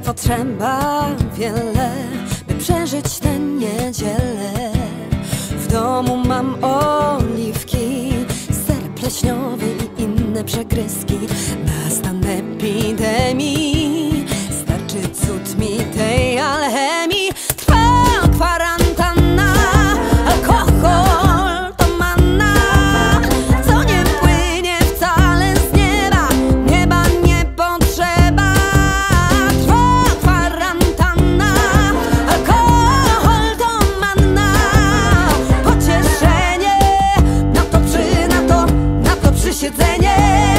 potrzeba wiele, by przeżyć tę niedzielę. W domu mam oliwki, ser pleśniowy i inne przegryzki. Na stan epidemii starczy cud mi tej alchemii. Trwa kwarantanna, alkohol to manna, co nie płynie wcale z nieba, nieba nie potrzeba. Trwa kwarantanna, alkohol to manna, pocieszenie, na to przysiedzenie.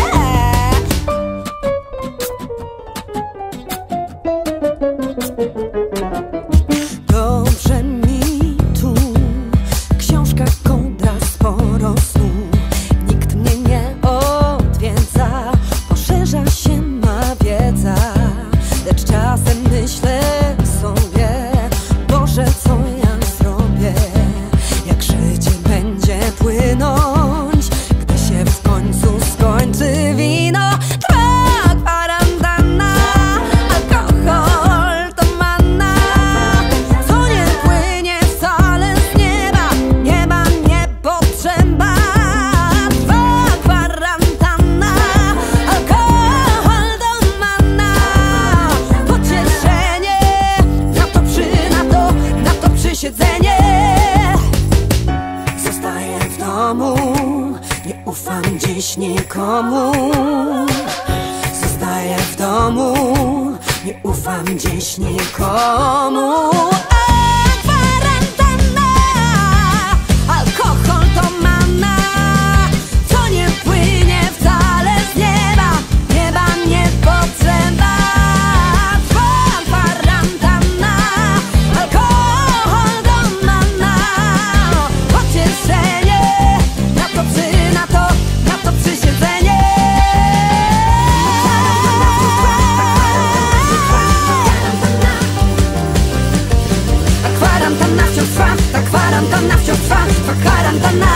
Dobrze mi tu, książka, kołdra, sporo snu. Nikt mnie nie odwiedza, poszerza się ma wiedza. Lecz czasem myślę sobie, Boże, co ja zrobię, jak życie będzie płynąć, gdy się w końcu skończy wino. Zostaję w domu, nie ufam dziś nikomu. Zostaję w domu, nie ufam dziś nikomu. Kwarantanna, alkohol to manna, co nie płynie wcale z nieba, nieba nie potrzeba. Kwarantanna, alkohol to manna, pocieszenie, na to przysiedzenie. Kwarantanna wciąż trwa, ta kwarantanna wciąż trwa, ta kwarantanna.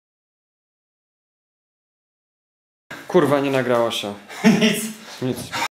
Kurwa, nie nagrało się. Nic. Nic.